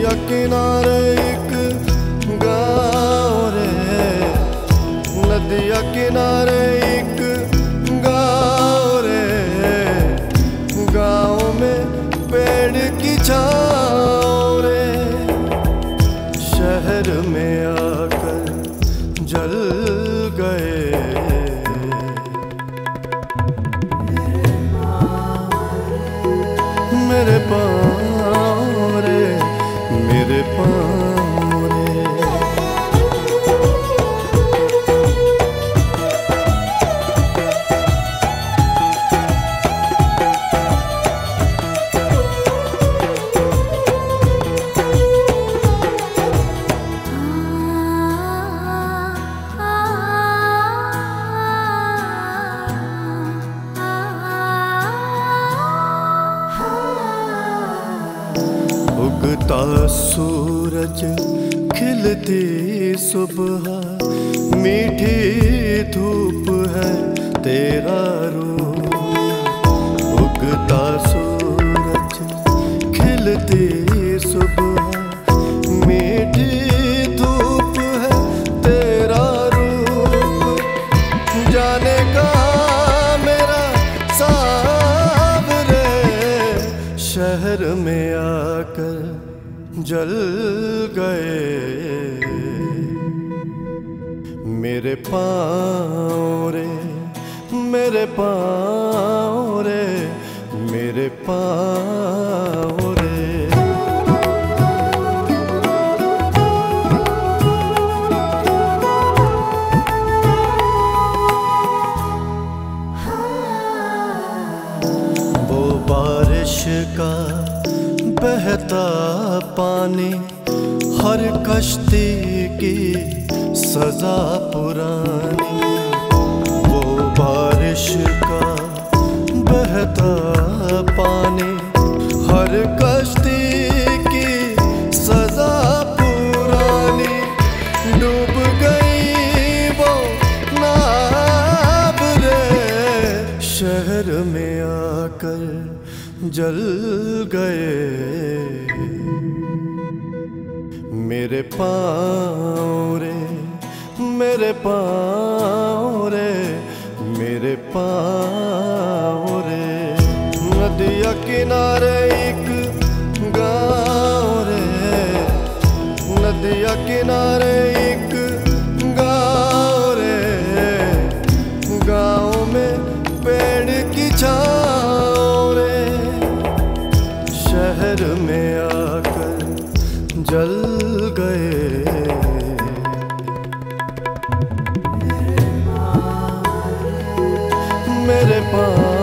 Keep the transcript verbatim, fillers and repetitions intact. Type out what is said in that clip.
नदिया किनारे एक गाँव रे, नदिया किनारे एक गाँव रे, गाँव में पेड़ की छाँव रे, शहर में आकर जल गए। मेरे पाँव रे, मेरे पाँव रे। उगता सूरज खिलती सुबह, मीठी धूप है तेरा रूप। उगता सूरज खिलती सुबह, मीठी धूप है तेरा रूप। जाने का मेरा सावरे, शहर में आकर जल गए। मेरे पाँव रे, मेरे पाँव रे, मेरे पाँव रे। वो बारिश का बहता पानी, हर कश्ती की सजा पुरानी। वो बारिश का बहता पानी, हर कश्ती की सजा पुरानी। डूब गई वो नाव रे, शहर में आकर जल गए। मेरे पाँव रे, मेरे पाँव रे, मेरे पाँव रे। नदिया किनारे एक गाँव रे, नदिया किनारे एक गाँव रे, गाँव में पेड़ की छाँव रे, शहर में आकर जल गए। मेरे पाँव